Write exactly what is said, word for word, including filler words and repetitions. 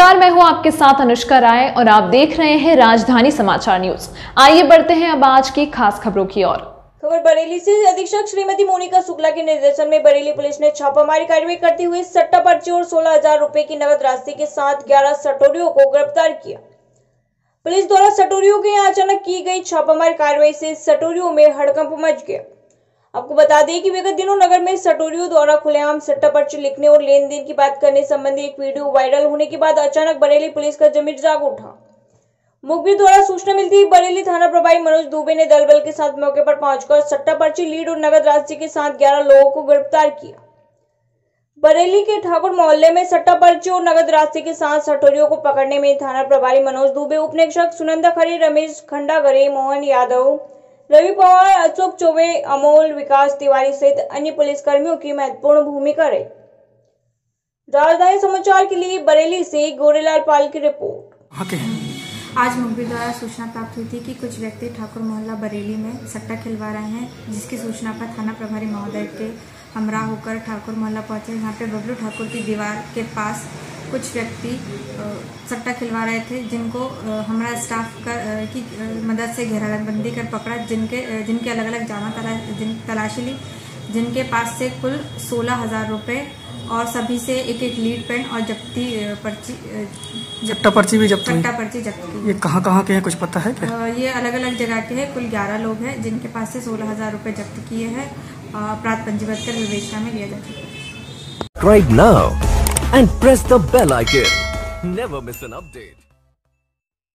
नमस्कार, मैं हूं आपके साथ अनुष्का राय और आप देख रहे हैं राजधानी समाचार न्यूज। आइए बढ़ते हैं अब आज की खास खबरों की ओर। खबर बरेली से। अधीक्षक श्रीमती मोनिका शुक्ला के निर्देशन में बरेली पुलिस ने छापामारी कार्रवाई करते हुए सट्टा पर्ची और सोलह हजार रुपए की नगद राशि के साथ ग्यारह सटोरियों को गिरफ्तार किया। पुलिस द्वारा सटोरियों के यहाँ अचानक की गई छापामारी कार्रवाई से सटोरियों में हड़कंप मच गया। आपको बता दें कि विगत दिनों नगर में सटोरियों द्वारा खुलेआम सट्टा पर्ची लिखने और लेन देन की बात करने संबंधी एक वीडियो वायरल होने के बाद अचानक बरेली पुलिस का जमीर जाग उठा। मुखबिर द्वारा सूचना मिलती ही बरेली थाना प्रभारी मनोज दुबे ने दल बल के साथ मौके पर पहुंचकर सट्टा पर्ची, लीड और नगद राशि के साथ ग्यारह लोगों को गिरफ्तार किया। बरेली के ठाकुर मोहल्ले में सट्टा पर्ची और नगद राशि के साथ सटोरियों को पकड़ने में थाना प्रभारी मनोज दुबे, उप निरीक्षक सुनंदा खरे, रमेश खंडागरे, मोहन यादव, रवि पवार, अशोक चौबे, अमोल, विकास तिवारी सहित अन्य पुलिसकर्मियों की महत्वपूर्ण भूमिका रही। राजधानी समाचार के लिए बरेली से गोरेलाल पाल की रिपोर्ट। आज मुखबिर द्वारा सूचना प्राप्त हुई थी कि कुछ व्यक्ति ठाकुर मोहल्ला बरेली में सट्टा खिलवा रहे हैं, जिसकी सूचना पर थाना प्रभारी महोदय के हमरा होकर ठाकुर मोहल्ला पहुंचे। यहाँ पे बबलू ठाकुर की दीवार के पास कुछ व्यक्ति सट्टा खिलवा रहे थे, जिनको हमारा स्टाफ का की मदद से घेराबंदी कर पकड़ा, जिनके जिनके अलग अलग जामा तला, जिन, तलाशी ली, जिनके पास से कुल सोलह हजार रुपये और सभी से एक एक लीड पेन और जब्ती पर्ची सट्टा पर्ची भी जब्त सट्टा पर्ची जब्त की। ये कहाँ कहाँ के हैं, कुछ पता है क्या? ये अलग अलग जगह के हैं। कुल ग्यारह लोग हैं, जिनके पास से सोलह हजार रुपये जब्त किए हैं। अपराध पंजीबद्ध कर विवेचना में लिया जा चुका है। Subscribe now and press the bell icon. Never miss an update.